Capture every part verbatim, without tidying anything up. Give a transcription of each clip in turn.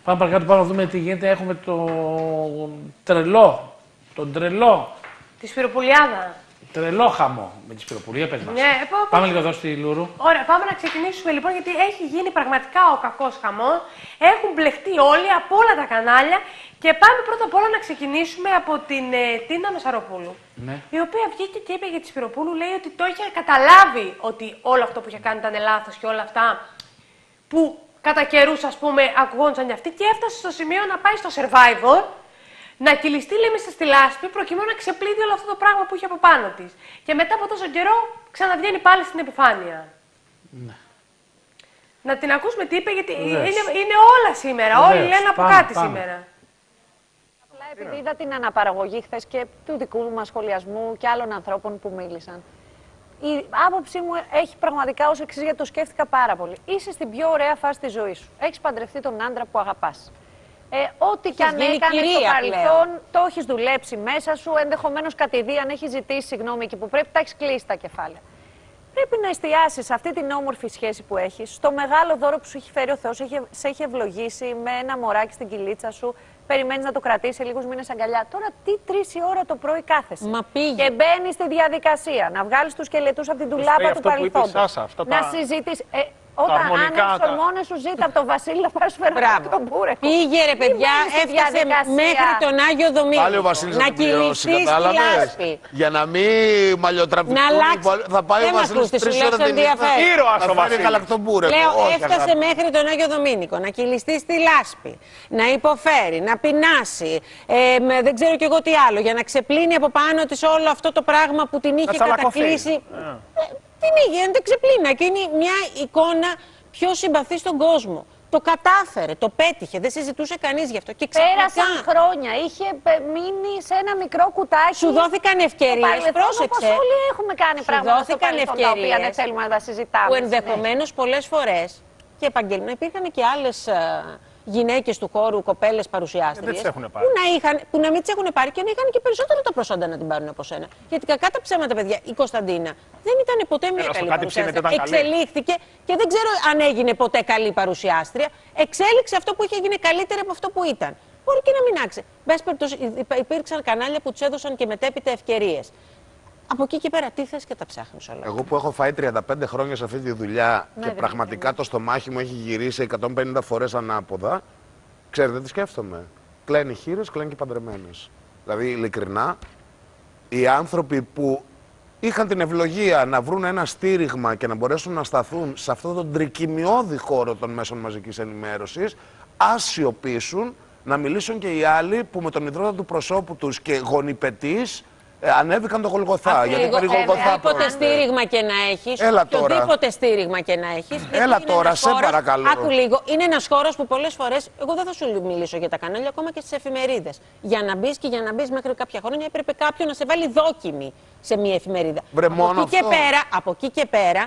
Πάμε παρακάτω, πάμε να δούμε τι γίνεται. Έχουμε το τρελό. Τον τρελό. Τη Σπυροπουλιάδα. Τρελό χαμό με τη Σπυροπουλία, πες μας. Ναι, πά, πά, πάμε λίγο εδώ στη Λούρου. Ωραία, πάμε να ξεκινήσουμε λοιπόν, γιατί έχει γίνει πραγματικά ο κακός χαμός. Έχουν μπλεχτεί όλοι από όλα τα κανάλια και πάμε πρώτα απ' όλα να ξεκινήσουμε από την ε, Τίνα Μεσαροπούλου. Ναι. Η οποία βγήκε και είπε για τη Σπυροπούλου, λέει ότι το είχε καταλάβει ότι όλο αυτό που είχε κάνει ήταν λάθος και όλα αυτά που κατά καιρούς, ας πούμε, ακουγόντουσαν για αυτή και έφτασε στο σημείο να πάει στο Survivor. Να κυλιστεί, λέμε, στη λάσπη, προκειμένου να ξεπλύνει όλο αυτό το πράγμα που είχε από πάνω τη. Και μετά από τόσο καιρό ξαναβγαίνει πάλι στην επιφάνεια. Ναι. Να την ακούσουμε τι είπε, γιατί είναι, είναι όλα σήμερα. Βεβαίως. Όλοι λένε από πάμε, κάτι πάμε. σήμερα. Απλά επειδή είδα την αναπαραγωγή χθες και του δικού μας σχολιασμού και άλλων ανθρώπων που μίλησαν. Η άποψή μου έχει πραγματικά ως εξής, γιατί το σκέφτηκα πάρα πολύ. Είσαι στην πιο ωραία φάση της ζωής σου. Έχεις παντρευτεί τον άντρα που αγαπάς. Ε, ό,τι και αν έκανες στο παρελθόν, το έχεις δουλέψει μέσα σου, ενδεχομένως κατηδίαν έχεις ζητήσει συγγνώμη εκεί που πρέπει, τα έχεις κλείσει τα κεφάλαια. Πρέπει να εστιάσεις σε αυτή την όμορφη σχέση που έχεις, στο μεγάλο δώρο που σου έχει φέρει ο Θεός, σε έχει ευλογήσει με ένα μωράκι στην κυλίτσα σου, περιμένεις να το κρατήσεις σε λίγους μήνες αγκαλιά. Τώρα τι τρεις η ώρα το πρωί κάθεσαι. Μα πήγε. Και μπαίνεις στη διαδικασία να βγάλεις τους σκελετούς από την τουλάπα του παρελθόντος. Να συζητήσεις. Ε, Όταν άνοιξες τις ορμόνες σου, ζήτα από τον Βασίλη να πάρεις φεράκι τον μπούρεκο. Πήγε ρε παιδιά, έφτασε μέχρι τον Άγιο Δομήνικο. Πάλι ο Βασίλης να κυλιστεί στη λάσπη. Για να μην μαλλιοτραπηχτούν, θα πάει ο Βασίλης τρεις ώρες την νύχτα. Ήρωας ο Βασίλης. Λέω, έφτασε μέχρι τον Άγιο Δομήνικο να κυλιστεί στη λάσπη, να υποφέρει, να πεινάσει, δεν ξέρω κι εγώ τι άλλο, για να ξεπλύνει από πάνω της όλο αυτό το πράγμα που την είχε κατακλείσει. Την είχε, δεν ξεπλήνα και είναι μια εικόνα πιο συμπαθή στον κόσμο. Το κατάφερε, το πέτυχε, δεν συζητούσε κανείς γι' αυτό. Και ξαφνικά... Πέρασαν χρόνια, είχε μείνει σε ένα μικρό κουτάκι. Σου δόθηκαν ευκαιρίες, πρόσεξε. Όπως όλοι έχουμε κάνει σου πράγματα δόθηκαν ευκαιρίες τα δεν θέλουμε να τα συζητάμε. Που ενδεχομένως ναι. πολλές φορές και επαγγελματικά υπήρχαν και άλλες γυναίκες του χώρου, κοπέλες παρουσιάστριες, που, να είχαν, που να μην τις έχουν πάρει και να είχαν και περισσότερο τα προσόντα να την πάρουν από σένα. Γιατί κακά τα ψέματα, παιδιά, η Κωνσταντίνα δεν ήταν ποτέ μια καλή παρουσιάστρια. Εξελίχθηκε και δεν ξέρω αν έγινε ποτέ καλή παρουσιάστρια. Εξέλιξε αυτό που είχε γίνει καλύτερα από αυτό που ήταν. Μπορεί και να μην άξε. Μπες περιπτώσει, υπήρξαν κανάλια που τους έδωσαν και μετέπειτα ευκαιρίες. Από εκεί και πέρα, τι θες και τα ψάχνεις όλα. Εγώ που έχω φάει τριάντα πέντε χρόνια σε αυτή τη δουλειά ναι, και πραγματικά είναι. Το στομάχι μου έχει γυρίσει εκατόν πενήντα φορές ανάποδα, ξέρετε τι σκέφτομαι. Κλαίνουν οι χείρες, κλαίνουν και οι παντρεμένες. Δηλαδή, ειλικρινά, οι άνθρωποι που είχαν την ευλογία να βρουν ένα στήριγμα και να μπορέσουν να σταθούν σε αυτόν τον τρικυμιώδη χώρο των μέσων μαζικής ενημέρωσης, ας σιωπήσουν, να μιλήσουν και οι άλλοι που με τον ιδρώτα του προσώπου τους και γονιπετής Ε, ανέβηκαν το Γολγοθά. Γιατί περί Γολγοθά. Οποιοδήποτε στήριγμα και να έχεις, οποιοδήποτε στήριγμα και να έχεις. Έλα τώρα, σε χώρος, παρακαλώ. Άκου λίγο, είναι ένας χώρος που πολλές φορές, εγώ δεν θα σου μιλήσω για τα κανάλια, ακόμα και στις εφημερίδες. Για να μπεις και για να μπεις μέχρι κάποια χρόνια έπρεπε κάποιον να σε βάλει δόκιμη σε μια εφημερίδα. Βρε, από, εκεί και πέρα, από εκεί και πέρα,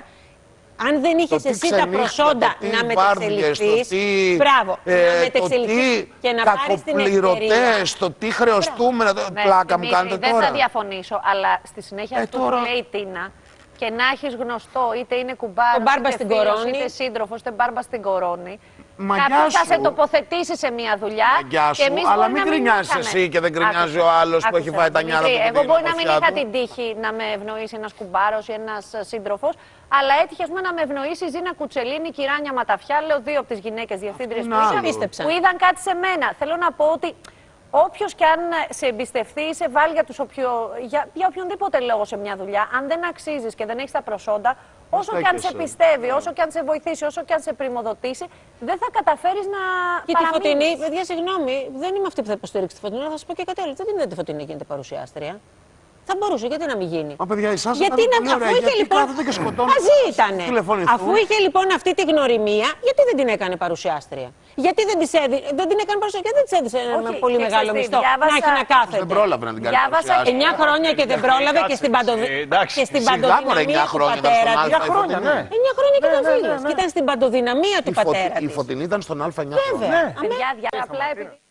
αν δεν είχες εσύ τα προσόντα να μετεξελιχθείς, μπράβο, ε, να μετεξελιχθείς και να πάρεις την ευκαιρία. Το τι χρεωστούμε, να το ναι, πλάκα μου κάνετε δεν τώρα. Δεν θα διαφωνήσω, αλλά στη συνέχεια ε, αυτό τώρα... που λέει η Τίνα, και να έχεις γνωστό, είτε είναι κουμπάρος, είτε φίλος, είτε σύντροφος, είτε μπάρμπα στην κορώνη, κάποιος θα σε τοποθετήσει σε μια δουλειά. Μαγιά σου, και αλλά μην γκρινιάζεις εσύ και δεν γκρινιάζει ο άλλος που έχει φάει τα νιάτα του. Εγώ μπορεί να μην είχα την τύχη να με ευνοήσει ένας κουμπάρος ή ένας σύντροφος, αλλά έτυχε ας πούμε, να με ευνοήσει η Ζήνα Κουτσελίνη, η Κυράνια Ματαφιά, λέω δύο από τις γυναίκες διευθύντριες που, που είδαν κάτι σε μένα. Θέλω να πω ότι όποιος και αν σε εμπιστευτεί ή σε βάλει για, τους οποιο... για... για οποιονδήποτε λόγο σε μια δουλειά, αν δεν αξίζεις και δεν έχεις τα προσόντα, όσο και αν σε πιστεύει, όσο και αν σε βοηθήσει, όσο και αν σε πρημοδοτήσει, δεν θα καταφέρεις να και παραμείνεις. Τη Φωτεινή, παιδιά, συγγνώμη, δεν είμαι αυτή που θα υποστηρίξει τη Φωτεινή, αλλά θα σας πω και κάτι άλλο. Δεν είναι τη Φωτεινή γίνεται παρουσιάστρια. Θα μπορούσε, γιατί να μην γίνει. Μα παιδιά, εσάς γιατί να, αφού ωραία, είχε γιατί λοιπόν. Μαζί ήτανε. Αφού είχε λοιπόν αυτή τη γνωριμία, γιατί δεν την έκανε παρουσιάστρια. Γιατί δεν, της έδι... δεν την έκανε παρουσιάστρια, γιατί δεν της έδισε ένα πολύ μεγάλο μισθό. Διάβασα... Να έχει να κάθεται. Δεν πρόλαβε να την κάνει παρουσιάστρια. εννιά χρόνια και δεν πρόλαβε και στην, παντοδ... και στην παντοδυναμία του πατέρα του. εννιά χρόνια, ναι. εννιά χρόνια και ήταν φίλες. Και ήταν στην παντοδυναμία του πατέρα της. Η Φωτεινή ήταν στον Α εννιά χρόνια. Βέβαια.